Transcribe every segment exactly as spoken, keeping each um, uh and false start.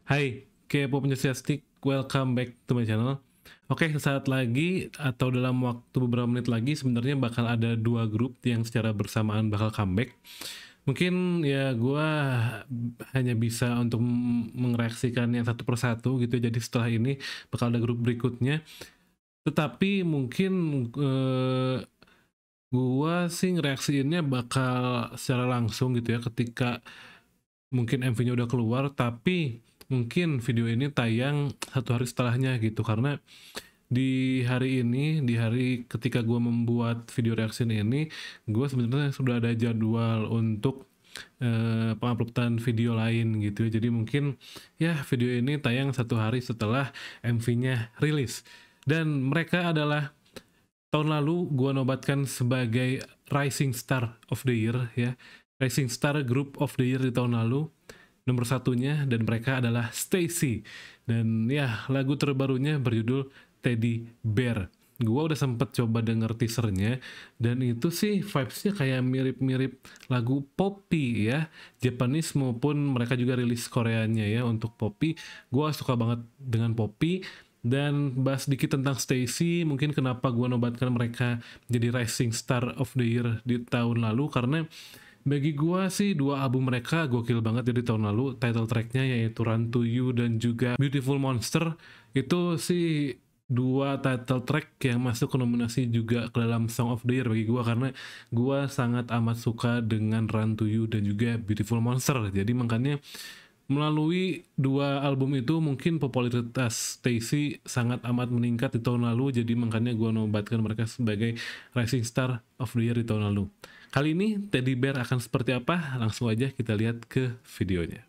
Hai, K-pop enthusiastic, welcome back to my channel. Oke, sesaat lagi atau dalam waktu beberapa menit lagi sebenarnya bakal ada dua grup yang secara bersamaan bakal comeback. Mungkin ya gue hanya bisa untuk mengereaksikan yang satu persatu gitu, jadi setelah ini bakal ada grup berikutnya. Tetapi mungkin eh, gue sih ngereaksiinnya bakal secara langsung gitu ya ketika mungkin M V-nya udah keluar, tapi mungkin video ini tayang satu hari setelahnya gitu, karena di hari ini, di hari ketika gue membuat video reaction ini, gue sebenarnya sudah ada jadwal untuk uh, penguploadan video lain gitu ya. Jadi mungkin ya video ini tayang satu hari setelah M V-nya rilis. Dan mereka adalah tahun lalu gue nobatkan sebagai Rising Star of the Year ya, Rising Star Group of the Year di tahun lalu, nomor satunya, dan mereka adalah STAYC. Dan ya, lagu terbarunya berjudul Teddy Bear. Gua udah sempet coba denger teasernya, dan itu sih vibes-nya kayak mirip-mirip lagu Poppy ya, Japanese maupun mereka juga rilis Koreanya ya untuk Poppy. Gua suka banget dengan Poppy. Dan bahas dikit tentang STAYC, mungkin kenapa gua nobatkan mereka jadi Rising Star of the Year di tahun lalu, karena bagi gua sih dua album mereka gokil banget ya di tahun lalu. Title tracknya yaitu Run To You dan juga Beautiful Monster, itu sih dua title track yang masuk ke nominasi juga ke dalam Song of the Year bagi gua, karena gua sangat amat suka dengan Run To You dan juga Beautiful Monster. Jadi makanya melalui dua album itu mungkin popularitas STAYC sangat amat meningkat di tahun lalu. Jadi makanya gue nobatkan mereka sebagai Rising Star of the Year di tahun lalu. Kali ini Teddy Bear akan seperti apa? Langsung aja kita lihat ke videonya.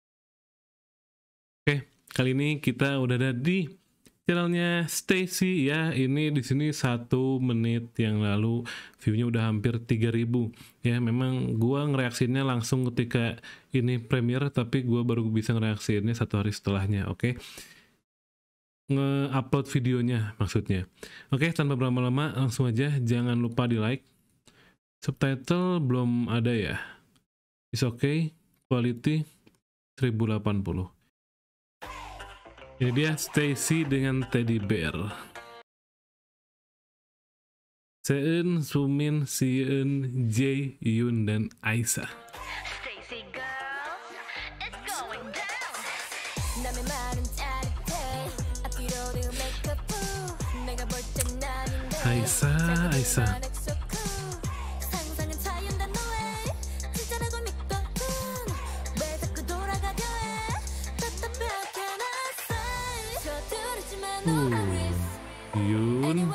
Oke, kali ini kita udah ada di channelnya STAYC ya. Ini di sini satu menit yang lalu view-nya udah hampir tiga ribu ya. Memang gua ngereaksinya langsung ketika ini premiere, tapi gua baru bisa ngereaksiinnya satu hari setelahnya. Oke, nge-upload videonya maksudnya. Oke, tanpa berlama-lama langsung aja. Jangan lupa di like. Subtitle belum ada ya. It's okay. Quality seribu delapan puluh. Ini dia STAYC dengan Teddy Bear. Seun, Sumin, Siun, Jae, Yoon, dan Aisa. Aisa, Aisa. Uh, Yoon.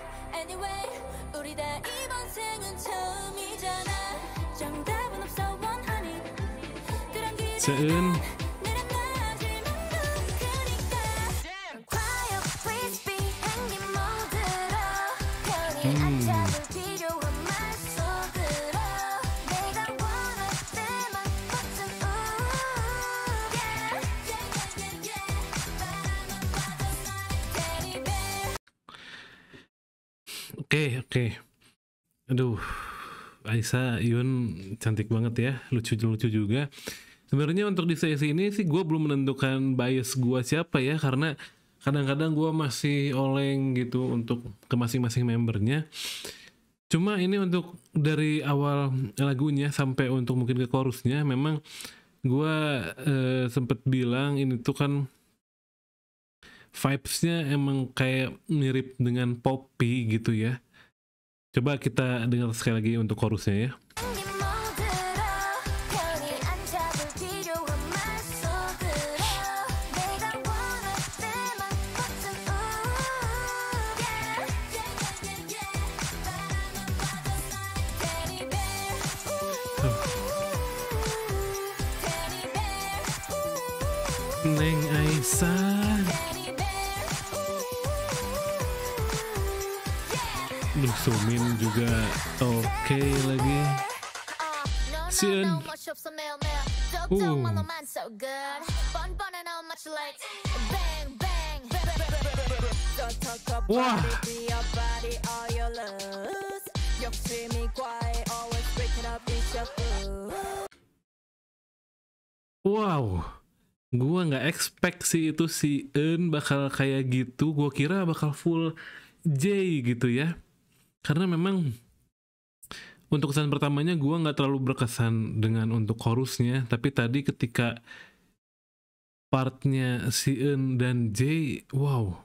Seun. Hmm. Oke, oke. Aduh, Aisa, Yoon cantik banget ya, lucu-lucu juga. Sebenarnya untuk di sesi ini sih gue belum menentukan bias gue siapa ya, karena kadang-kadang gue masih oleng gitu untuk ke masing-masing membernya. Cuma ini untuk dari awal lagunya sampai untuk mungkin ke chorusnya, memang gue eh, sempet bilang ini tuh kan vibes-nya emang kayak mirip dengan Poppy gitu ya. Coba kita dengar sekali lagi untuk chorusnya ya. Neng Aisa. Duh, Sumin juga oke okay lagi. Siun. Uh. Wah. Wow. Gua nggak expect sih itu si Eun bakal kayak gitu, gua kira bakal full J gitu ya. Karena memang untuk kesan pertamanya gua nggak terlalu berkesan dengan untuk chorusnya, tapi tadi ketika partnya si Eun dan J, wow.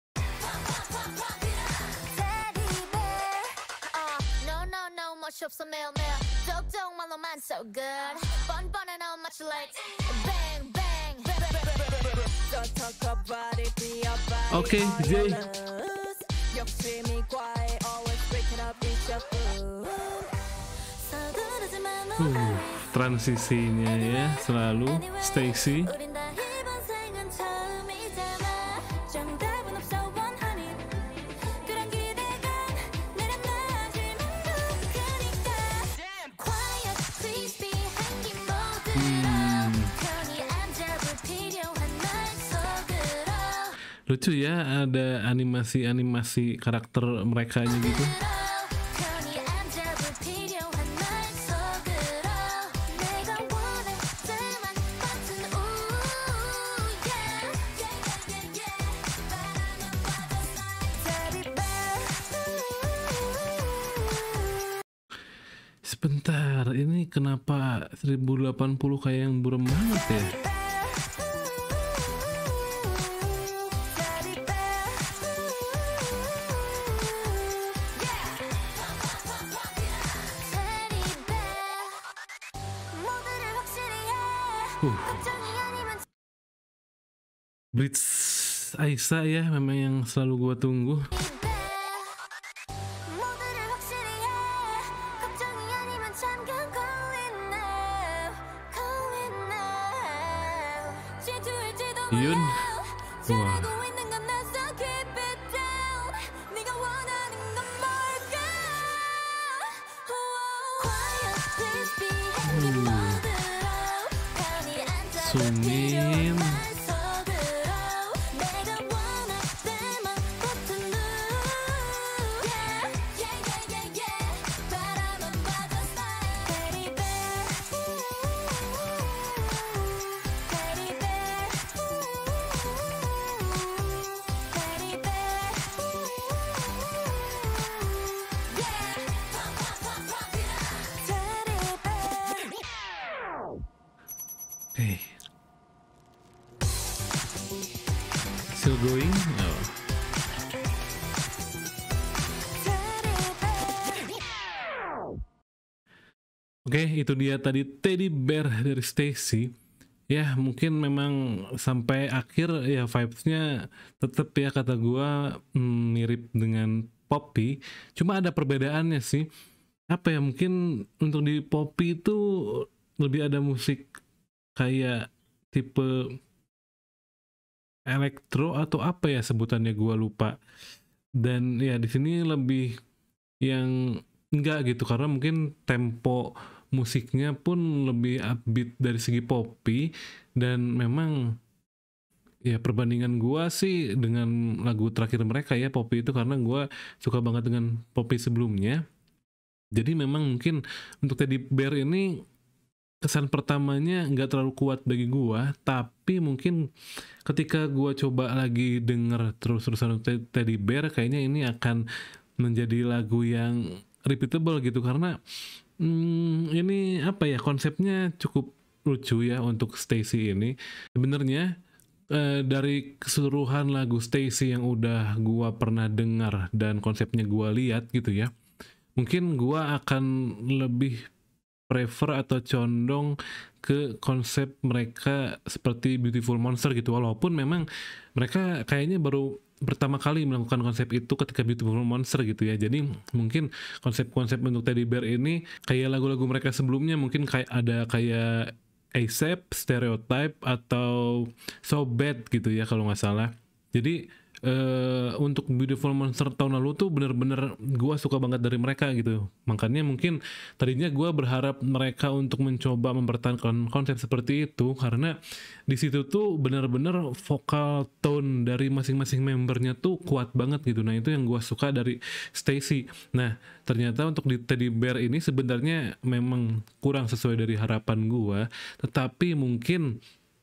Oke, J. Uh, transisinya ya selalu Stacy. Hmm. Lucu ya, ada animasi-animasi karakter merekanya gitu. Sebentar, ini kenapa seribu delapan puluh kayak yang burem banget ya? Uh. Blitz Aisa ya, memang yang selalu gua tunggu. Yun, wah. Uh. Sumin. Hey. Still going? Oh. Oke, okay, itu dia tadi Teddy Bear dari Stacy. Ya, mungkin memang sampai akhir ya vibes-nya tetap ya kata gua mm, mirip dengan Poppy. Cuma ada perbedaannya sih. Apa ya, mungkin untuk di Poppy itu lebih ada musik kayak tipe elektro atau apa ya sebutannya, gua lupa. Dan ya di sini lebih yang enggak gitu, karena mungkin tempo musiknya pun lebih upbeat dari segi Poppy. Dan memang ya perbandingan gua sih dengan lagu terakhir mereka ya Poppy itu, karena gua suka banget dengan Poppy sebelumnya. Jadi memang mungkin untuk Teddy Bear ini kesan pertamanya nggak terlalu kuat bagi gua, tapi mungkin ketika gua coba lagi denger terus-terusan Teddy Bear, kayaknya ini akan menjadi lagu yang repeatable gitu, karena hmm, ini apa ya, konsepnya cukup lucu ya untuk Stacy ini. Sebenarnya eh, dari keseluruhan lagu Stacy yang udah gua pernah dengar dan konsepnya gua lihat gitu ya, mungkin gua akan lebih prefer atau condong ke konsep mereka seperti Beautiful Monster gitu, walaupun memang mereka kayaknya baru pertama kali melakukan konsep itu ketika Beautiful Monster gitu ya. Jadi mungkin konsep-konsep untuk Teddy Bear ini kayak lagu-lagu mereka sebelumnya, mungkin kayak ada kayak A$AP, Stereotype, atau So Bad gitu ya kalau nggak salah. Jadi Uh, untuk Beautiful Monster tahun lalu tuh bener-bener gue suka banget dari mereka gitu. Makanya mungkin tadinya gue berharap mereka untuk mencoba mempertahankan konsep seperti itu, karena di situ tuh bener-bener vokal tone dari masing-masing membernya tuh kuat banget gitu. Nah itu yang gue suka dari Stacy. Nah ternyata untuk di Teddy Bear ini sebenarnya memang kurang sesuai dari harapan gue, tetapi mungkin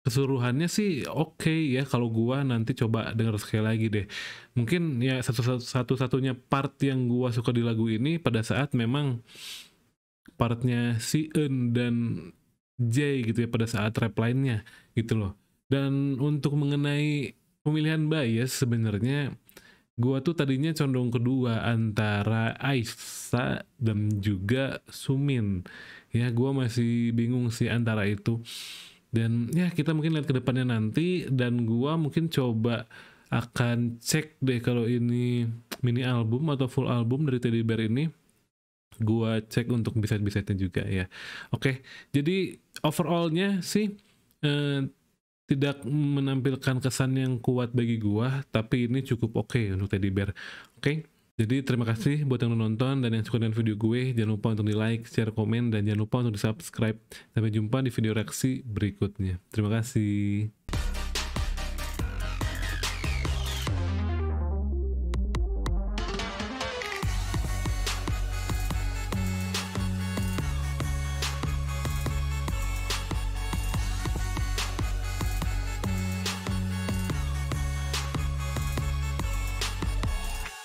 keseluruhannya sih oke ya, kalau gua nanti coba denger sekali lagi deh. Mungkin ya satu satu satu-satunya part yang gua suka di lagu ini pada saat memang partnya si Eun dan J gitu ya, pada saat rap lainnya gitu loh. Dan untuk mengenai pemilihan bias sebenarnya gua tuh tadinya condong kedua antara Aisa dan juga Sumin. Ya gua masih bingung sih antara itu. Dan ya kita mungkin lihat ke depannya nanti, dan gua mungkin coba akan cek deh kalau ini mini album atau full album dari Teddy Bear ini. Gua cek untuk B-side-B-side-nya juga ya. Oke, jadi overallnya sih eh, tidak menampilkan kesan yang kuat bagi gua, tapi ini cukup oke untuk Teddy Bear. Oke, jadi terima kasih buat yang udah nonton dan yang suka dengan video gue. Jangan lupa untuk di like, share, komen, dan jangan lupa untuk di subscribe. Sampai jumpa di video reaksi berikutnya. Terima kasih.